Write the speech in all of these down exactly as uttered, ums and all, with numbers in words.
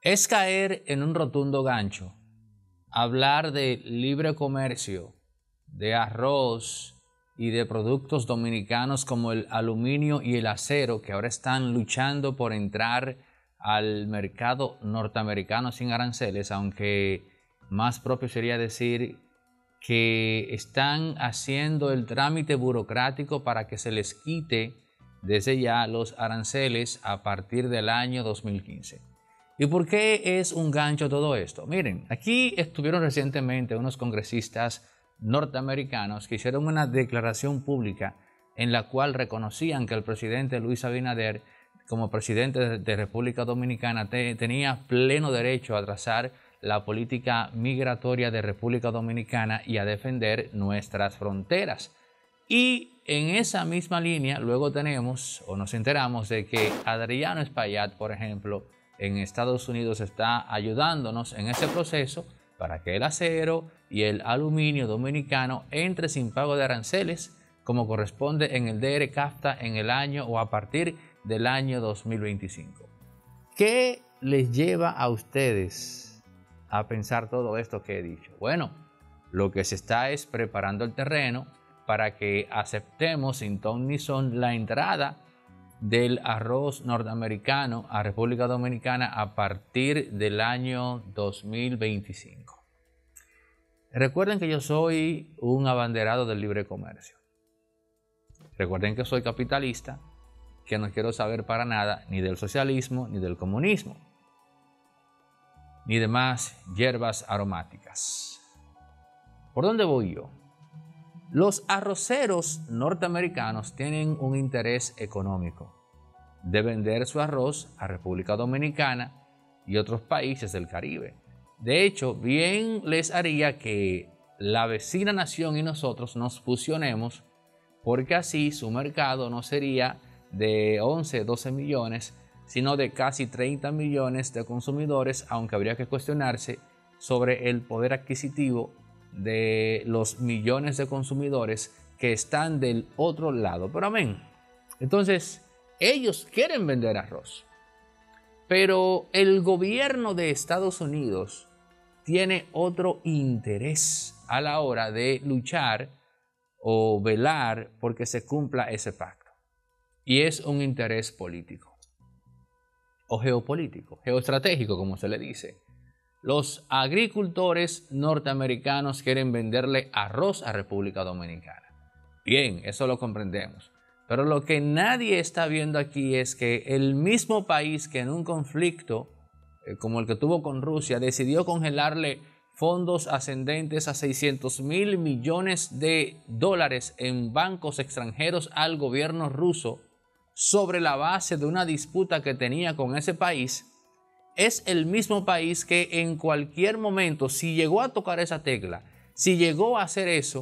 Es caer en un rotundo gancho hablar de libre comercio, de arroz y de productos dominicanos como el aluminio y el acero, que ahora están luchando por entrar al mercado norteamericano sin aranceles, aunque más propio sería decir que están haciendo el trámite burocrático para que se les quite desde ya los aranceles a partir del año dos mil quince. ¿Y por qué es un gancho todo esto? Miren, aquí estuvieron recientemente unos congresistas norteamericanos que hicieron una declaración pública en la cual reconocían que el presidente Luis Abinader, como presidente de, de República Dominicana, te, tenía pleno derecho a trazar la política migratoria de República Dominicana y a defender nuestras fronteras. Y en esa misma línea luego tenemos o nos enteramos de que Adriano Espaillat, por ejemplo, en Estados Unidos está ayudándonos en ese proceso para que el acero y el aluminio dominicano entre sin pago de aranceles como corresponde en el D R CAFTA en el año o a partir del año dos mil veinticinco. ¿Qué les lleva a ustedes a pensar todo esto que he dicho? Bueno, lo que se está es preparando el terreno para que aceptemos sin ton ni son la entrada del arroz norteamericano a República Dominicana a partir del año dos mil veinticinco. Recuerden que yo soy un abanderado del libre comercio. Recuerden que soy capitalista, que no quiero saber para nada ni del socialismo ni del comunismo, ni demás hierbas aromáticas. ¿Por dónde voy yo? Los arroceros norteamericanos tienen un interés económico de vender su arroz a República Dominicana y otros países del Caribe. De hecho, bien les haría que la vecina nación y nosotros nos fusionemos, porque así su mercado no sería de once, doce millones, sino de casi treinta millones de consumidores, aunque habría que cuestionarse sobre el poder adquisitivo de los millones de consumidores que están del otro lado. Pero amén. Entonces, ellos quieren vender arroz. Pero el gobierno de Estados Unidos tiene otro interés a la hora de luchar o velar porque se cumpla ese pacto. Y es un interés político o geopolítico, geoestratégico, como se le dice. Los agricultores norteamericanos quieren venderle arroz a República Dominicana. Bien, eso lo comprendemos. Pero lo que nadie está viendo aquí es que el mismo país que en un conflicto eh, como el que tuvo con Rusia decidió congelarle fondos ascendentes a seiscientos mil millones de dólares en bancos extranjeros al gobierno ruso sobre la base de una disputa que tenía con ese país, es el mismo país que en cualquier momento, si llegó a tocar esa tecla, si llegó a hacer eso,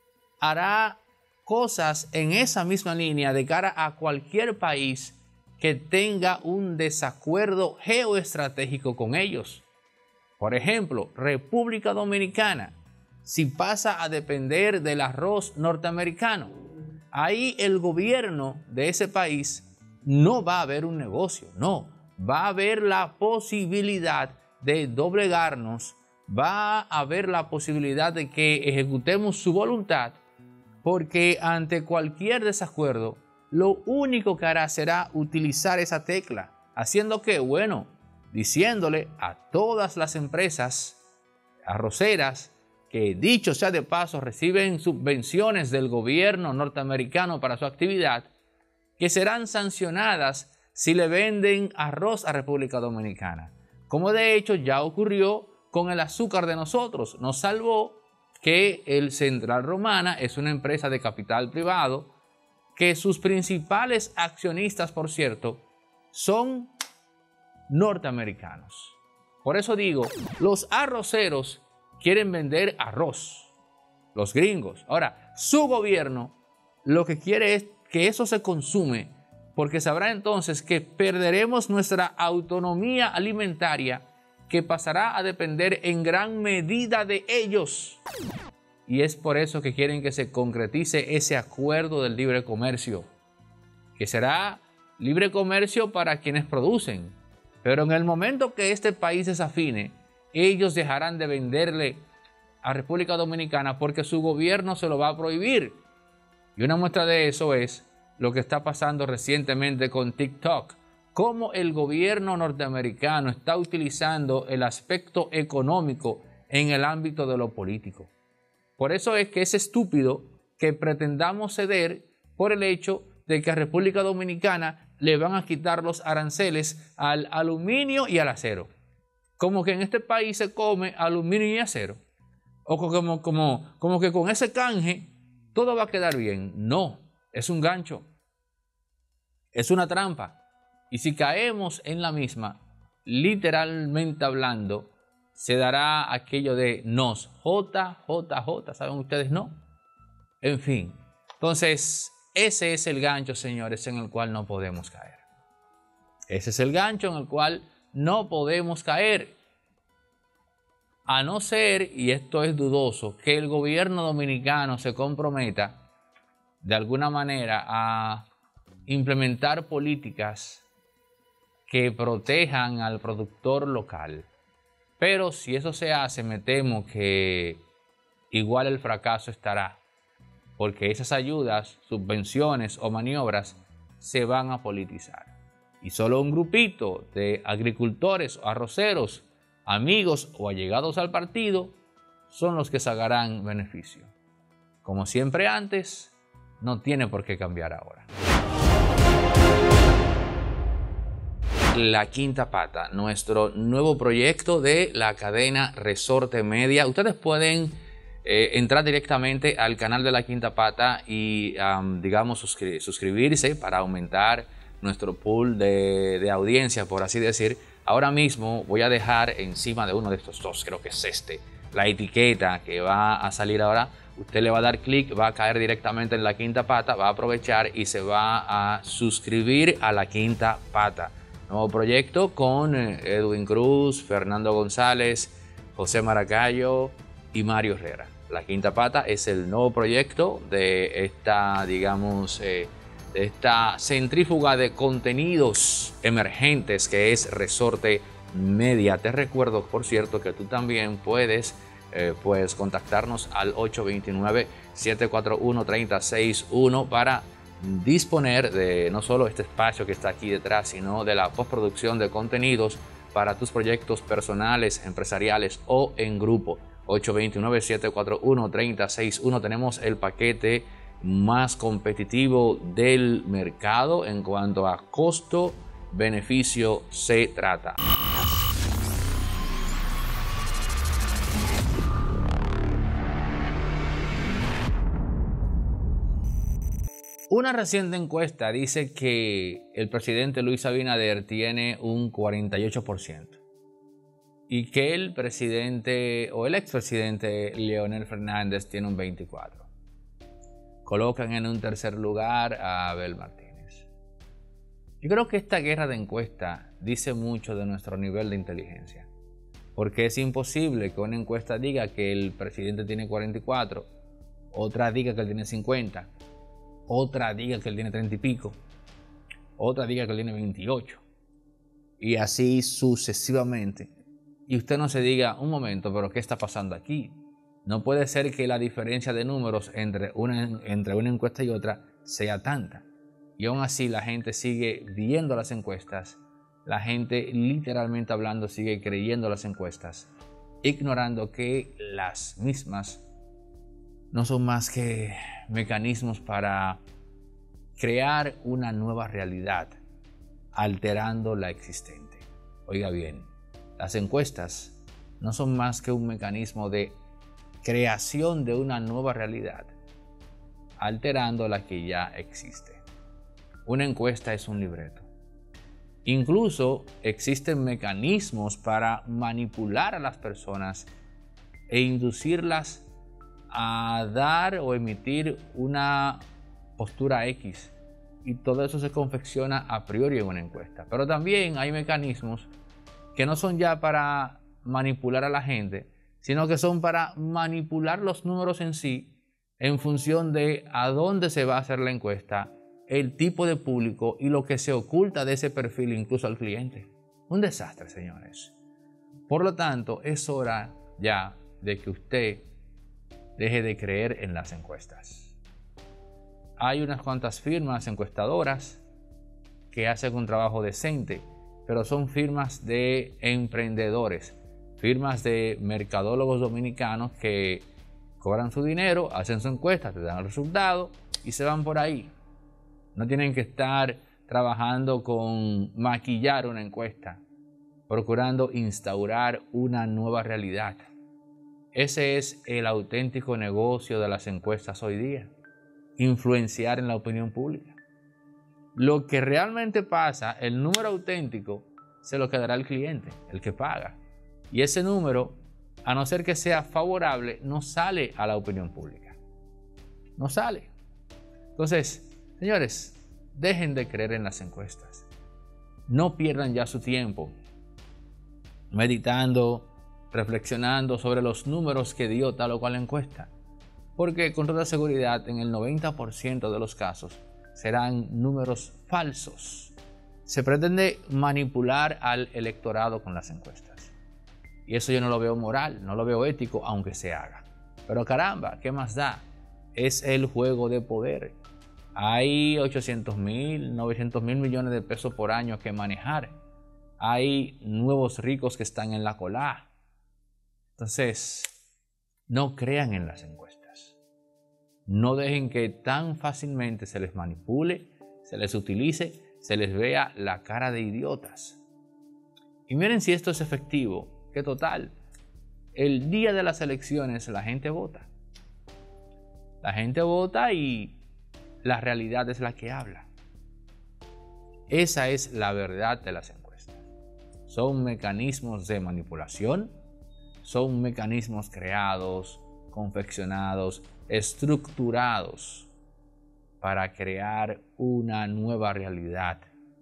hará cosas en esa misma línea de cara a cualquier país que tenga un desacuerdo geoestratégico con ellos. Por ejemplo, República Dominicana, si pasa a depender del arroz norteamericano, ahí el gobierno de ese país no va a ver un negocio, no. Va a haber la posibilidad de doblegarnos, va a haber la posibilidad de que ejecutemos su voluntad, porque ante cualquier desacuerdo, lo único que hará será utilizar esa tecla, haciendo que, bueno, diciéndole a todas las empresas arroceras que, dicho sea de paso, reciben subvenciones del gobierno norteamericano para su actividad, que serán sancionadas si le venden arroz a República Dominicana, como de hecho ya ocurrió con el azúcar de nosotros. Nos salvó que el Central Romana es una empresa de capital privado, que sus principales accionistas, por cierto, son norteamericanos. Por eso digo, los arroceros quieren vender arroz, los gringos. Ahora, su gobierno lo que quiere es que eso se consume, porque sabrá entonces que perderemos nuestra autonomía alimentaria, que pasará a depender en gran medida de ellos. Y es por eso que quieren que se concretice ese acuerdo del libre comercio, que será libre comercio para quienes producen, Pero en el momento que este país desafine, ellos dejarán de venderle a República Dominicana porque su gobierno se lo va a prohibir. Y una muestra de eso es lo que está pasando recientemente con TikTok. Cómo el gobierno norteamericano está utilizando el aspecto económico en el ámbito de lo político. Por eso es que es estúpido que pretendamos ceder por el hecho de que a República Dominicana le van a quitar los aranceles al aluminio y al acero. Como que en este país se come aluminio y acero. O como, como, como que con ese canje todo va a quedar bien. No, es un gancho. Es una trampa. Y si caemos en la misma, literalmente hablando, se dará aquello de nos, J, J, J, ¿saben ustedes? No. En fin, entonces ese es el gancho, señores, en el cual no podemos caer. Ese es el gancho en el cual no podemos caer. A no ser, y esto es dudoso, que el gobierno dominicano se comprometa de alguna manera a implementar políticas que protejan al productor local. Pero si eso se hace, me temo que igual el fracaso estará, porque esas ayudas, subvenciones o maniobras se van a politizar. Y solo un grupito de agricultores o arroceros, amigos o allegados al partido, son los que sacarán beneficio. Como siempre antes, no tiene por qué cambiar ahora. La Quinta Pata, nuestro nuevo proyecto de la cadena Resorte Media. Ustedes pueden eh, entrar directamente al canal de La Quinta Pata y, um, digamos, suscri suscribirse para aumentar nuestro pool de, de audiencia, por así decir. Ahora mismo voy a dejar encima de uno de estos dos, creo que es este, la etiqueta que va a salir ahora. Usted le va a dar clic, va a caer directamente en La Quinta Pata, va a aprovechar y se va a suscribir a La Quinta Pata. Nuevo proyecto con Edwin Cruz, Fernando González, José Maracayo y Mario Herrera. La Quinta Pata es el nuevo proyecto de esta, digamos, eh, de esta centrífuga de contenidos emergentes que es Resorte Media. Te recuerdo, por cierto, que tú también puedes eh, pues, contactarnos al ocho dos nueve, siete cuatro uno, tres cero seis uno para disponer de no solo este espacio que está aquí detrás, sino de la postproducción de contenidos para tus proyectos personales, empresariales o en grupo. ocho dos nueve, siete cuatro uno, tres cero seis uno. Tenemos el paquete más competitivo del mercado en cuanto a costo-beneficio se trata. Una reciente encuesta dice que el presidente Luis Abinader tiene un cuarenta y ocho por ciento y que el presidente o el expresidente Leonel Fernández tiene un veinticuatro por ciento. Colocan en un tercer lugar a Abel Martínez. Yo creo que esta guerra de encuesta dice mucho de nuestro nivel de inteligencia, porque es imposible que una encuesta diga que el presidente tiene cuarenta y cuatro, otra diga que él tiene cincuenta, otra diga que él tiene treinta y pico, otra diga que él tiene veintiocho, y así sucesivamente. Y usted no se diga, un momento, pero ¿qué está pasando aquí? No puede ser que la diferencia de números entre una, entre una encuesta y otra sea tanta. Y aún así la gente sigue viendo las encuestas, la gente literalmente hablando sigue creyendo las encuestas, ignorando que las mismas no son más que mecanismos para crear una nueva realidad, alterando la existente. Oiga bien, las encuestas no son más que un mecanismo de creación de una nueva realidad, alterando la que ya existe. Una encuesta es un libreto. Incluso existen mecanismos para manipular a las personas e inducirlas a dar o emitir una postura X, y todo eso se confecciona a priori en una encuesta. Pero también hay mecanismos que no son ya para manipular a la gente, sino que son para manipular los números en sí en función de a dónde se va a hacer la encuesta, el tipo de público y lo que se oculta de ese perfil incluso al cliente. Un desastre, señores. Por lo tanto, es hora ya de que usted deje de creer en las encuestas. Hay unas cuantas firmas encuestadoras que hacen un trabajo decente, pero son firmas de emprendedores, firmas de mercadólogos dominicanos que cobran su dinero, hacen su encuesta, te dan el resultado y se van por ahí. No tienen que estar trabajando con maquillar una encuesta, procurando instaurar una nueva realidad. Ese es el auténtico negocio de las encuestas hoy día, influenciar en la opinión pública. Lo que realmente pasa, el número auténtico, se lo quedará el cliente, el que paga. Y ese número, a no ser que sea favorable, no sale a la opinión pública. No sale. Entonces, señores, dejen de creer en las encuestas. No pierdan ya su tiempo meditando, reflexionando sobre los números que dio tal o cual encuesta. Porque con toda seguridad, en el noventa por ciento de los casos, serán números falsos. Se pretende manipular al electorado con las encuestas. Y eso yo no lo veo moral, no lo veo ético, aunque se haga. Pero caramba, ¿qué más da? Es el juego de poder. Hay ochocientos mil, novecientos mil millones de pesos por año que manejar. Hay nuevos ricos que están en la cola. Entonces, no crean en las encuestas. No dejen que tan fácilmente se les manipule, se les utilice, se les vea la cara de idiotas. Y miren si esto es efectivo, que total, el día de las elecciones la gente vota. La gente vota y la realidad es la que habla. Esa es la verdad de las encuestas. Son mecanismos de manipulación, son mecanismos creados, confeccionados, estructurados para crear una nueva realidad,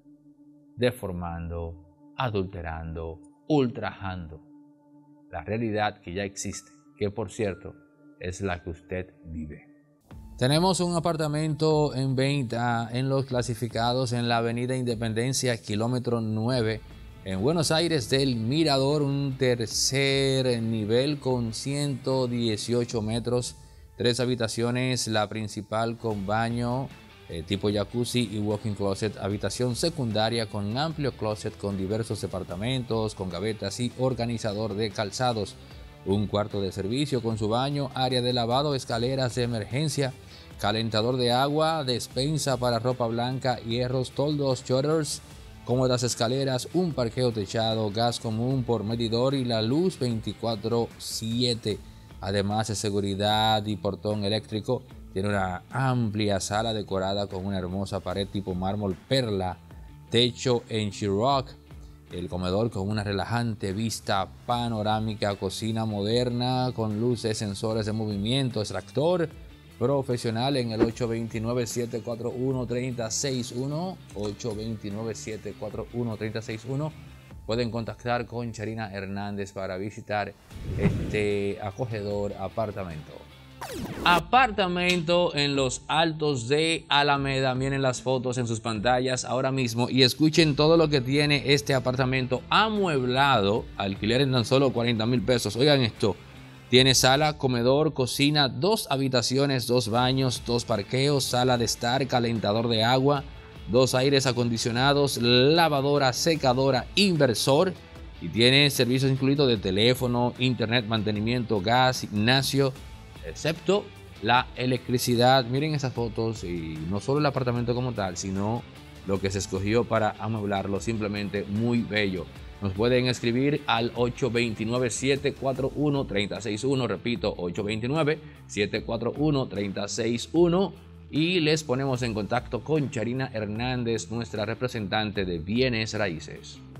deformando, adulterando, ultrajando la realidad que ya existe, que por cierto es la que usted vive. Tenemos un apartamento en venta en los clasificados en la avenida Independencia, kilómetro nueve, en Buenos Aires del Mirador, un tercer nivel con ciento dieciocho metros, tres habitaciones, la principal con baño eh, tipo jacuzzi y walk-in closet, habitación secundaria con amplio closet con diversos departamentos, con gavetas y organizador de calzados, un cuarto de servicio con su baño, área de lavado, escaleras de emergencia, calentador de agua, despensa para ropa blanca, hierros, toldos, shutters, cómodas escaleras, un parqueo techado, gas común por medidor y la luz veinticuatro siete. Además de seguridad y portón eléctrico, tiene una amplia sala decorada con una hermosa pared tipo mármol perla, techo en Sheetrock, el comedor con una relajante vista panorámica, cocina moderna con luces, sensores de movimiento, extractor profesional en el ocho dos nueve, siete cuatro uno, tres cero seis uno, ocho dos nueve, siete cuatro uno, tres cero seis uno. Pueden contactar con Charina Hernández para visitar este acogedor apartamento. Apartamento en los Altos de Alameda. Miren las fotos en sus pantallas ahora mismo y escuchen todo lo que tiene este apartamento amueblado. Alquiler en tan solo cuarenta mil pesos. Oigan esto. Tiene sala, comedor, cocina, dos habitaciones, dos baños, dos parqueos, sala de estar, calentador de agua, dos aires acondicionados, lavadora, secadora, inversor, y tiene servicios incluidos de teléfono, internet, mantenimiento, gas, gimnasio, excepto la electricidad. Miren esas fotos y no solo el apartamento como tal, sino lo que se escogió para amueblarlo, simplemente muy bello. Nos pueden escribir al ocho dos nueve, siete cuatro uno, tres cero seis uno, repito, ocho dos nueve, siete cuatro uno, tres cero seis uno, y les ponemos en contacto con Charina Hernández, nuestra representante de bienes raíces.